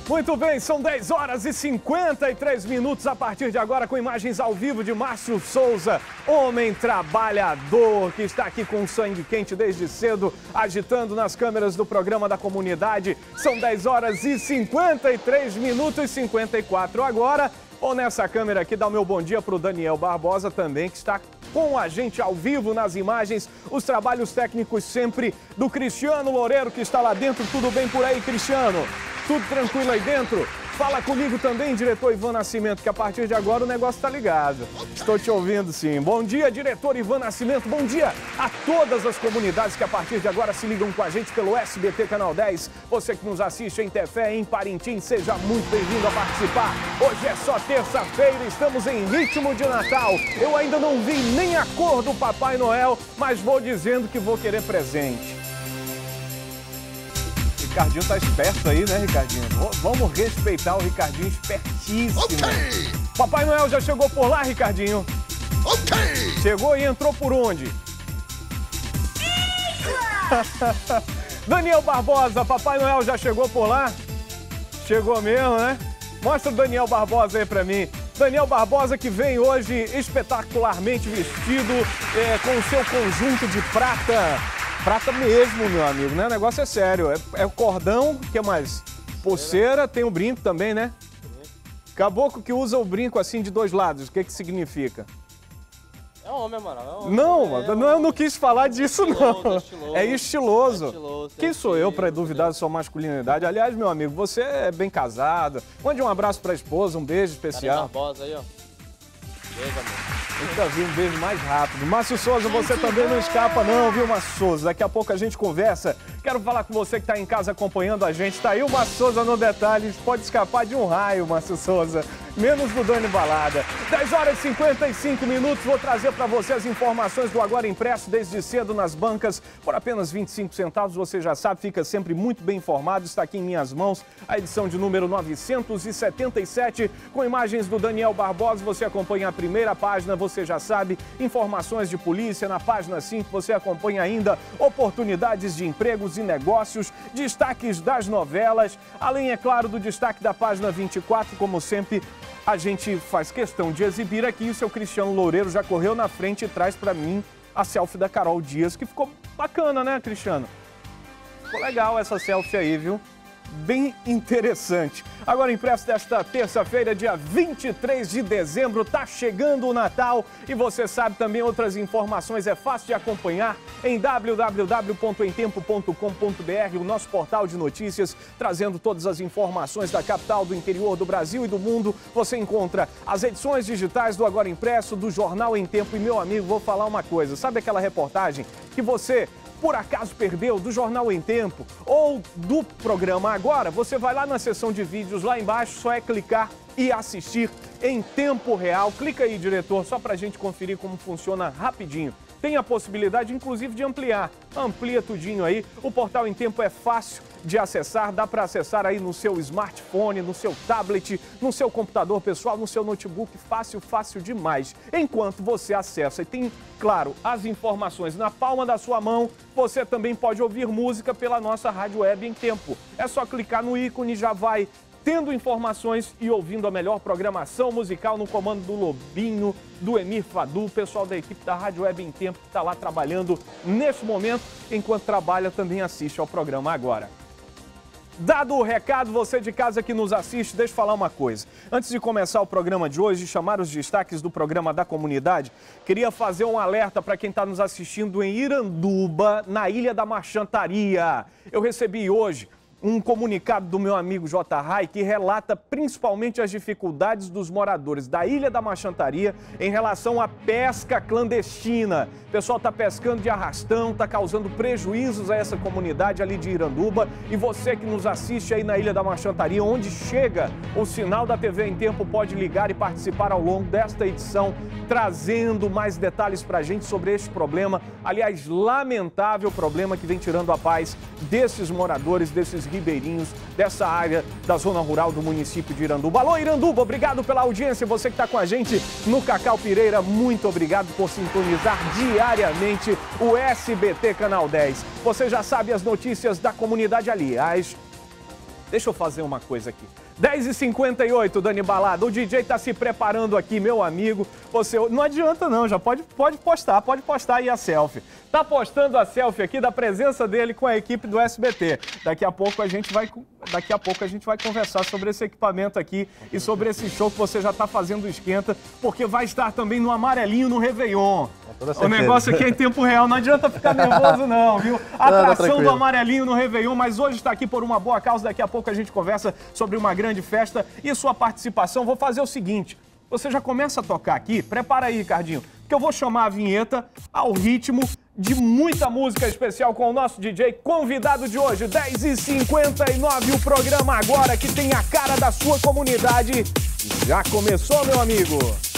Muito bem, são 10 horas e 53 minutos a partir de agora com imagens ao vivo de Márcio Souza, homem trabalhador que está aqui com sangue quente desde cedo, agitando nas câmeras do programa da comunidade. São 10 horas e 53 minutos e 54 agora. Vou nessa câmera aqui dar o meu bom dia para o Daniel Barbosa também, que está com a gente ao vivo nas imagens. Os trabalhos técnicos sempre do Cristiano Loureiro, que está lá dentro. Tudo bem por aí, Cristiano? Tudo tranquilo aí dentro? Fala comigo também, diretor Ivan Nascimento, que a partir de agora o negócio tá ligado. Estou te ouvindo, sim. Bom dia, diretor Ivan Nascimento. Bom dia a todas as comunidades que a partir de agora se ligam com a gente pelo SBT Canal 10. Você que nos assiste em Tefé, em Parintins, seja muito bem-vindo a participar. Hoje é só terça-feira, estamos em ritmo de Natal. Eu ainda não vi nem a cor do Papai Noel, mas vou dizendo que vou querer presente. Ricardinho tá esperto aí, né, Ricardinho? Vamos respeitar o Ricardinho espertíssimo. Ok! Papai Noel já chegou por lá, Ricardinho? Ok! Chegou e entrou por onde? Daniel Barbosa, Papai Noel já chegou por lá? Chegou mesmo, né? Mostra o Daniel Barbosa aí pra mim. Daniel Barbosa que vem hoje espetacularmente vestido, com o seu conjunto de prata. Prata mesmo, meu amigo, né? O negócio é sério. É o cordão, o que mais? Pulseira, tem o brinco também, né? Caboclo que usa o brinco assim de dois lados, o que que significa? É homem, mano. É homem. Não, eu não quis falar disso, não. É estiloso. É estiloso. Quem sou eu para duvidar da sua masculinidade? Aliás, meu amigo, você é bem casado. Mande um abraço para a esposa, um beijo especial. Barbosa aí, ó. Beijo, amor. Nunca vi um beijo mais rápido. Márcio Souza, você também não escapa não, viu, Márcio Souza? Daqui a pouco a gente conversa. Quero falar com você que está em casa acompanhando a gente. Tá aí o Márcio Souza no detalhe. Pode escapar de um raio, Márcio Souza. Menos do Dani Balada. 10 horas e 55 minutos. Vou trazer para você as informações do Agora Impresso desde cedo nas bancas. Por apenas 25 centavos, você já sabe, fica sempre muito bem informado. Está aqui em minhas mãos a edição de número 977, com imagens do Daniel Barbosa. Você acompanha a primeira página, você já sabe, informações de polícia. Na página 5 você acompanha ainda oportunidades de empregos e negócios, destaques das novelas, além, é claro, do destaque da página 24, como sempre, a gente faz questão de exibir aqui. O seu Cristiano Loureiro já correu na frente e traz para mim a selfie da Carol Dias, que ficou bacana, né, Cristiano? Ficou legal essa selfie aí, viu? Bem interessante. Agora Impresso desta terça-feira, dia 23 de dezembro, tá chegando o Natal e você sabe também outras informações, é fácil de acompanhar em www.emtempo.com.br, o nosso portal de notícias, trazendo todas as informações da capital, do interior do Brasil e do mundo. Você encontra as edições digitais do Agora Impresso, do Jornal em Tempo. E, meu amigo, vou falar uma coisa, sabe aquela reportagem que você por acaso perdeu, do Jornal em Tempo ou do programa Agora? Você vai lá na seção de vídeos, lá embaixo, só é clicar e assistir em tempo real. Clica aí, diretor, só pra gente conferir como funciona rapidinho. Tem a possibilidade, inclusive, de ampliar. Amplia tudinho aí. O Portal em Tempo é fácil de acessar. Dá para acessar aí no seu smartphone, no seu tablet, no seu computador pessoal, no seu notebook. Fácil, fácil demais. Enquanto você acessa e tem, claro, as informações na palma da sua mão, você também pode ouvir música pela nossa rádio web em tempo. É só clicar no ícone e já vai tendo informações e ouvindo a melhor programação musical no comando do Lobinho, do Emir Fadu, o pessoal da equipe da Rádio Web em Tempo que está lá trabalhando nesse momento. Enquanto trabalha, também assiste ao programa Agora. Dado o recado, você de casa que nos assiste, deixa eu falar uma coisa. Antes de começar o programa de hoje e chamar os destaques do programa da comunidade, queria fazer um alerta para quem está nos assistindo em Iranduba, na Ilha da Marchantaria. Eu recebi hoje um comunicado do meu amigo J. Rai que relata principalmente as dificuldades dos moradores da Ilha da Marchantaria em relação à pesca clandestina. O pessoal está pescando de arrastão, está causando prejuízos a essa comunidade ali de Iranduba. E você que nos assiste aí na Ilha da Marchantaria, onde chega o sinal da TV em Tempo, pode ligar e participar ao longo desta edição, trazendo mais detalhes para a gente sobre este problema. Aliás, lamentável problema que vem tirando a paz desses moradores, desses ribeirinhos, dessa área da zona rural do município de Iranduba. Alô, Iranduba, obrigado pela audiência. Você que está com a gente no Cacau Pireira, muito obrigado por sintonizar diariamente o SBT Canal 10. Você já sabe as notícias da comunidade, aliás. Deixa eu fazer uma coisa aqui. 10h58, Dani Balada. O DJ tá se preparando aqui, meu amigo. Você não adianta não, já pode postar aí a selfie. Tá postando a selfie aqui da presença dele com a equipe do SBT. Daqui a pouco a gente vai conversar sobre esse equipamento aqui e sobre esse show que você já tá fazendo esquenta, porque vai estar também no Amarelinho no Réveillon. O negócio aqui é em tempo real, não adianta ficar nervoso não, viu? Atração do Amarelinho no Réveillon, mas hoje está aqui por uma boa causa. Daqui a pouco a gente conversa sobre uma grande festa e sua participação. Vou fazer o seguinte, você já começa a tocar aqui, prepara aí, Ricardinho, que eu vou chamar a vinheta ao ritmo de muita música especial com o nosso DJ convidado de hoje. 10h59, o programa agora que tem a cara da sua comunidade já começou, meu amigo.